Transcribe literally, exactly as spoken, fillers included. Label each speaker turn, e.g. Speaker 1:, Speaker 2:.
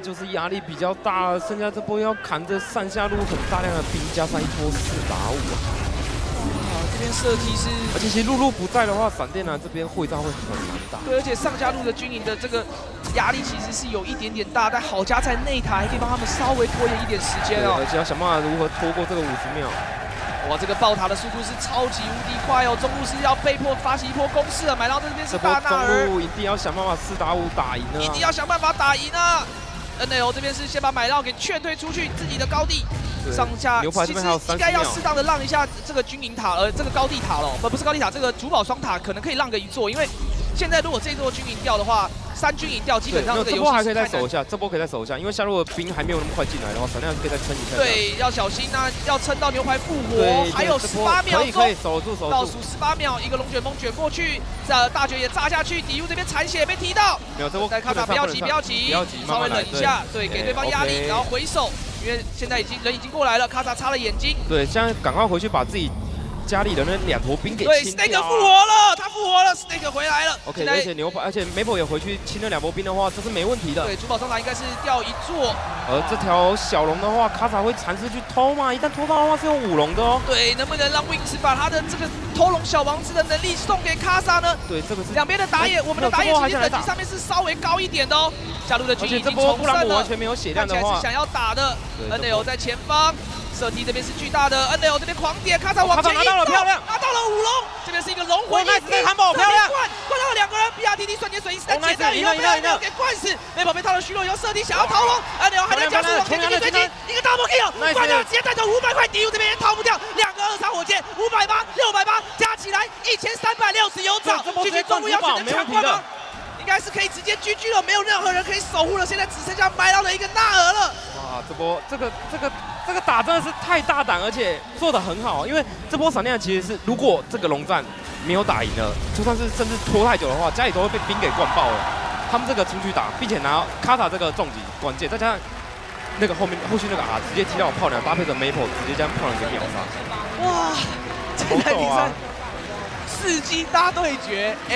Speaker 1: 就是压力比较大了，剩下这波要扛着上下路很大量的兵，加上一波四打五啊。
Speaker 2: 哇，这边射击是，
Speaker 1: 而且其实露露不在的话，闪电男这边会战会很难打。
Speaker 2: 对，而且上下路的军营的这个压力其实是有一点点大，但好家在内台可以帮他们稍微拖延一点时间哦。
Speaker 1: 而且要想办法如何拖过这个五十秒。
Speaker 2: 哇，这个爆塔的速度是超级无敌快哦！中路是要被迫发起一波攻势了，买到这边是大纳尔，
Speaker 1: 中路一定要想办法四打五打赢啊！
Speaker 2: 一定要想办法打赢啊 ！N L 这边是先把买到给劝退出去自己的高地，上下其实应该要适当的让一下这个军营塔，呃，这个高地塔了，不不是高地塔，这个主堡双塔可能可以让个一座，因为现在如果这座军营掉的话。 三军营掉，基本上这个游戏
Speaker 1: 这波还可以再守一下，这波可以再守一下，因为下路的兵还没有那么快进来的话，闪亮可以再撑一下。
Speaker 2: 对，要小心啊，要撑到牛排复活，还有十八秒钟，
Speaker 1: 可以可以守住守住。
Speaker 2: 倒数十八秒，一个龙卷风卷过去，这大卷也炸下去，底 U 这边残血被踢到。
Speaker 1: 没有，这波
Speaker 2: 在卡塔不要急不要急，稍微忍一下，对，给对方压力，然后回手，因为现在已经人已经过来了，卡塔擦了眼睛。
Speaker 1: 对，现在赶快回去把自己。 家里的那两坨兵给清掉、啊。
Speaker 2: 对 ，Snake 复活了，他复活了 ，Snake 回来了。
Speaker 1: OK， 而且牛排，而且 Maple 也回去清了两波兵的话，这是没问题的。
Speaker 2: 对，主堡双塔应该是掉一座。
Speaker 1: 而这条小龙的话，卡塔会尝试去偷嘛？一旦偷到的话，是有五龙的哦。
Speaker 2: 对，能不能让 Wings 把他的这个偷龙小王子的能力送给卡萨呢？
Speaker 1: 对，这个是
Speaker 2: 两边的打野，我们的打野其实等级上面是稍微高一点的哦。下路的军已经重胜了，
Speaker 1: 完全没有血量的话，
Speaker 2: 看起来是想要打的。N L 在前方。 射击这边是巨大的 N L 这边狂点，卡塔往前一
Speaker 1: 拿到了漂亮，
Speaker 2: 拿到了五龙，这边是一个龙魂一滴，
Speaker 1: 汉堡漂亮，
Speaker 2: 灌灌到了两个人 ，B R T T 瞬间损失，但解掉以后被 N L 给灌死，内宝被套了虚弱，以后射击想要逃亡 ，N L 还在加速往前进行追击，一个 double kill， 灌掉直接带走五百块，底 U 这边也逃不掉，两个二叉火箭五百八、六百八加起来一千三百六十有找，继续中路要选择抢冠吗？ 应该是可以直接 G G 了，没有任何人可以守护了，现在只剩下埋到了一个纳尔了。
Speaker 1: 哇，这波这个这个这个打真的是太大胆，而且做得很好。因为这波闪亮其实是，如果这个龙战没有打赢了，就算是甚至拖太久的话，家里都会被兵给灌爆了。他们这个出去打，并且拿卡塔这个重击关键，再加上那个后面后续那个 R 直接踢到炮娘，搭配着 Maple 直接将炮娘给秒杀。
Speaker 2: 哇，这台比赛四击大对决。